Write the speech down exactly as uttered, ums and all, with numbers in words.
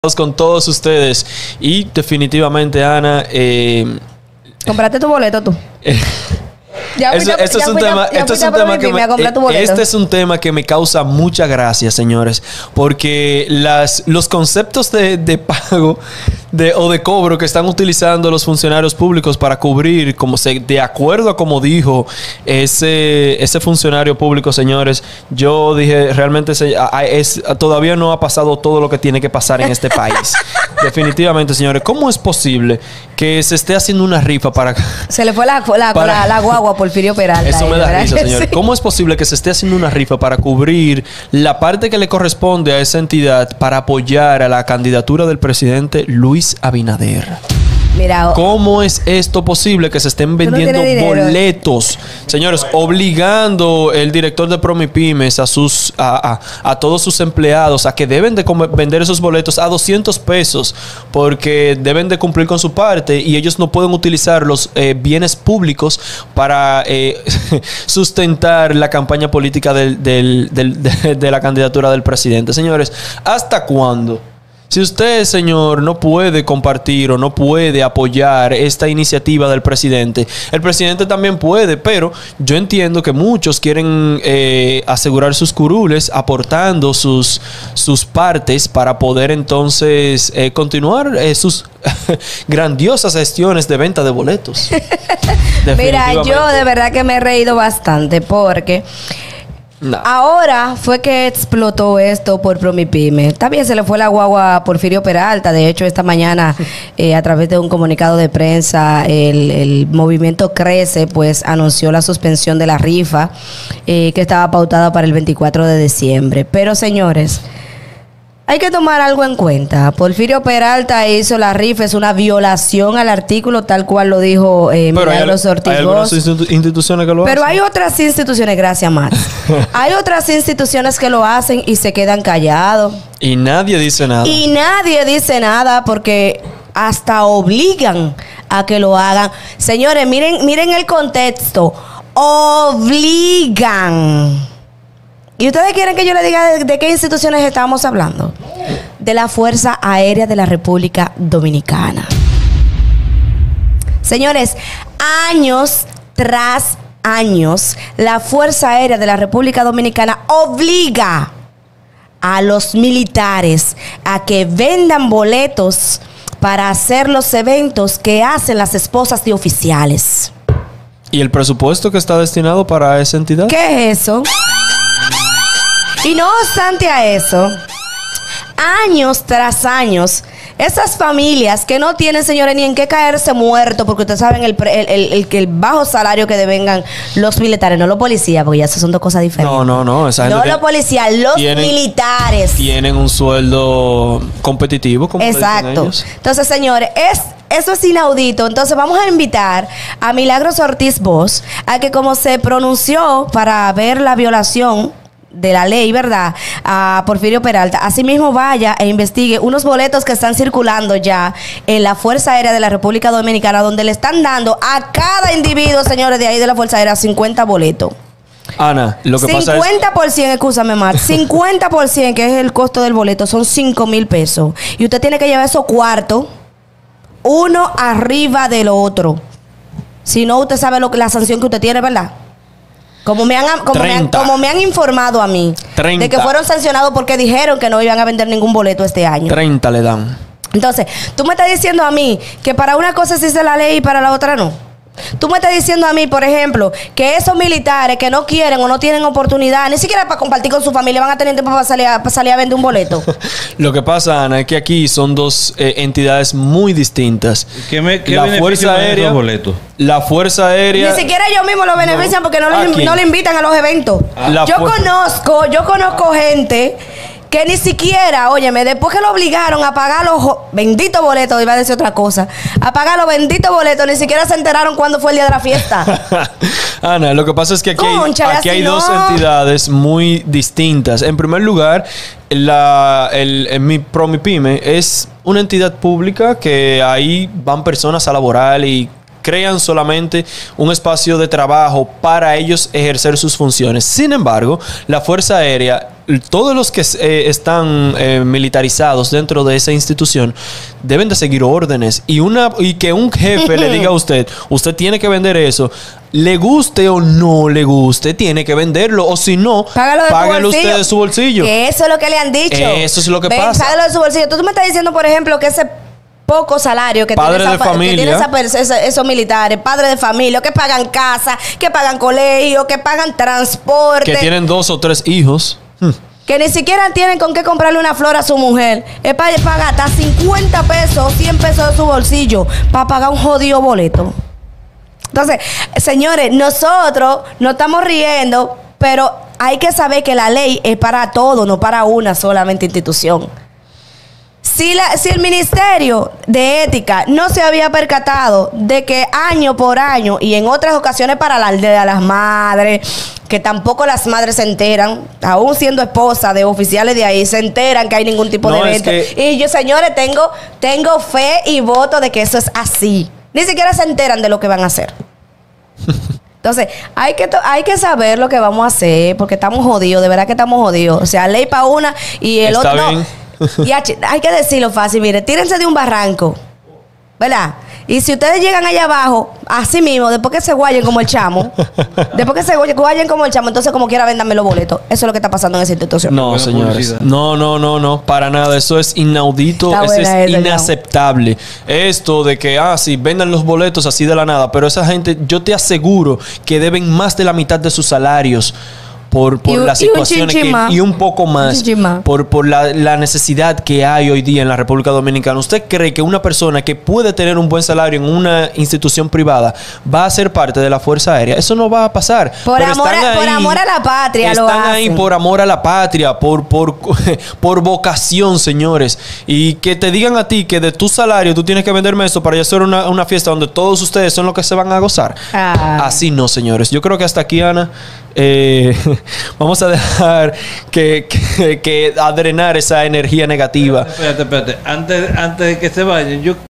con todos ustedes y definitivamente Ana eh, compraste tu boleto tú. Ya Eso, esto es un tema, esto es un tema que me, este es un tema que me causa mucha gracia, señores, porque las, los conceptos de, de pago de, o de cobro que están utilizando los funcionarios públicos para cubrir, como se, de acuerdo a como dijo ese, ese funcionario público, señores, yo dije, realmente se, a, es, todavía no ha pasado todo lo que tiene que pasar en este país. Definitivamente, señores, ¿cómo es posible que se esté haciendo una rifa para... Se le fue la, la, para, la, la guagua Porfirio Peralta. Eso me da eh, risa, señor. Sí. ¿Cómo es posible que se esté haciendo una rifa para cubrir la parte que le corresponde a esa entidad para apoyar a la candidatura del presidente Luis Abinader? Mira, ¿cómo es esto posible que se estén vendiendo no boletos? Señores, obligando el director de Promipymes a sus a, a, a todos sus empleados a que deben de vender esos boletos a doscientos pesos porque deben de cumplir con su parte y ellos no pueden utilizar los eh, bienes públicos para eh, sustentar la campaña política del, del, del, de, de la candidatura del presidente. Señores, ¿hasta cuándo? Si usted, señor, no puede compartir o no puede apoyar esta iniciativa del presidente, el presidente también puede, pero yo entiendo que muchos quieren eh, asegurar sus curules aportando sus, sus partes para poder entonces eh, continuar eh, sus grandiosas gestiones de venta de boletos. Mira, yo de verdad que me he reído bastante porque... No. Ahora fue que explotó esto por Promipymes. También se le fue la guagua a Porfirio Peralta. De hecho, esta mañana, eh, a través de un comunicado de prensa, el, el movimiento Crece, pues, anunció la suspensión de la rifa eh, que estaba pautada para el veinticuatro de diciembre. Pero, señores, hay que tomar algo en cuenta. Porfirio Peralta hizo la rifa, es una violación al artículo, tal cual lo dijo eh, Milagros Ortiz. Hay algunas institu instituciones que lo Pero hacen. hay otras instituciones, gracias, Max. Hay otras instituciones que lo hacen y se quedan callados. Y nadie dice nada. Y nadie dice nada porque hasta obligan a que lo hagan. Señores, miren, miren el contexto. Obligan. ¿Y ustedes quieren que yo les diga de, de qué instituciones estamos hablando? De la Fuerza Aérea de la República Dominicana. Señores, años tras años, la Fuerza Aérea de la República Dominicana obliga a los militares a que vendan boletos para hacer los eventos que hacen las esposas de oficiales. ¿Y el presupuesto que está destinado para esa entidad? ¿Qué es eso? Y no obstante a eso, años tras años, esas familias que no tienen, señores, ni en qué caerse muerto, porque ustedes saben el, el, el, el, el bajo salario que devengan los militares, no los policías, porque ya eso son dos cosas diferentes. No, no, no. Esa gente no los policías, los tienen, militares. Tienen un sueldo competitivo, como exacto. Ellos. Entonces, señores, es... eso es inaudito. Entonces vamos a invitar a Milagros Ortiz Bosch a que, como se pronunció para ver la violación de la ley, ¿verdad?, a Porfirio Peralta, asimismo vaya e investigue unos boletos que están circulando ya en la Fuerza Aérea de la República Dominicana, donde le están dando a cada individuo, señores, de ahí de la Fuerza Aérea cincuenta boletos. Ana, lo que pasa es... cincuenta por ciento, escúchame más, cincuenta por ciento, que es el costo del boleto, son cinco mil pesos. Y usted tiene que llevar esos cuartos uno arriba del otro. Si no, usted sabe lo que la sanción que usted tiene, ¿verdad? Como me han, como me han, como me han informado a mí, treinta. De que fueron sancionados porque dijeron que no iban a vender ningún boleto este año. treinta le dan. Entonces, tú me estás diciendo a mí que para una cosa se hizo la ley y para la otra no. Tú me estás diciendo a mí, por ejemplo, que esos militares que no quieren o no tienen oportunidad, ni siquiera para compartir con su familia, van a tener tiempo para salir a, para salir a vender un boleto. Lo que pasa, Ana, es que aquí son dos eh, entidades muy distintas. ¿Qué, me, qué la Fuerza Aérea, la Fuerza Aérea... Ni siquiera ellos mismos lo benefician, no, porque no le, no le invitan a los eventos. Ah, yo conozco, yo conozco gente... que ni siquiera, óyeme, después que lo obligaron a pagar los benditos boletos, iba a decir otra cosa, a pagar los benditos boletos, ni siquiera se enteraron cuándo fue el día de la fiesta. Ana, lo que pasa es que aquí Concha, hay, aquí hay no. dos entidades muy distintas. En primer lugar, la, el, el, mi Promipymes es una entidad pública que ahí van personas a laborar y crean solamente un espacio de trabajo para ellos ejercer sus funciones. Sin embargo, la Fuerza Aérea, todos los que eh, están eh, militarizados dentro de esa institución deben de seguir órdenes y una y que un jefe le diga a usted, usted tiene que vender eso, le guste o no le guste, tiene que venderlo, o si no, págalo usted de su bolsillo. Que eso es lo que le han dicho. Eso es lo que Ven, pasa. Págalo de su bolsillo. Tú, tú me estás diciendo, por ejemplo, que ese poco salario que padre tiene, de esa, familia. que tiene esa, esa, esos militares, padres de familia, que pagan casa, que pagan colegio, que pagan transporte, que tienen dos o tres hijos, hmm. que ni siquiera tienen con qué comprarle una flor a su mujer, es para pagar hasta cincuenta pesos, cien pesos de su bolsillo para pagar un jodido boleto. Entonces, señores, nosotros nos estamos riendo, pero hay que saber que la ley es para todo, no para una solamente institución. Si, la, si el Ministerio de Ética no se había percatado de que año por año y en otras ocasiones para la de las madres, que tampoco las madres se enteran, aún siendo esposa de oficiales de ahí, se enteran que hay ningún tipo no, de evento. Que... Y yo, señores, tengo, tengo fe y voto de que eso es así. Ni siquiera se enteran de lo que van a hacer. Entonces, hay que, hay que saber lo que vamos a hacer, porque estamos jodidos, de verdad que estamos jodidos. O sea, ley para una y el Está otro... bien. No. Y hay que decirlo fácil, mire, tírense de un barranco, ¿verdad? Y si ustedes llegan allá abajo, así mismo, después que se guayen como el chamo, después que se guayen como el chamo, entonces como quiera véndanme los boletos. Eso es lo que está pasando en esa institución. No, señores. No, no, no, no. Para nada. Eso es inaudito. Eso es esa, inaceptable. No. Esto de que, ah, sí, vendan los boletos así de la nada. Pero esa gente, yo te aseguro que deben más de la mitad de sus salarios. Por, por y, las situaciones y un, que, y un poco más un por, por la, la necesidad que hay hoy día en la República Dominicana. ¿Usted cree que una persona que puede tener un buen salario en una institución privada va a ser parte de la Fuerza Aérea? Eso no va a pasar. Por, amor a, ahí, por amor a la patria están lo hacen. ahí por amor a la patria, por, por, por vocación, señores. Y que te digan a ti que de tu salario tú tienes que venderme eso para hacer una, una fiesta donde todos ustedes son los que se van a gozar. Ah. Así no, señores. Yo creo que hasta aquí, Ana, Eh, vamos a dejar que, que, que a drenar esa energía negativa. Espérate, espérate. Antes, antes de que se vayan, yo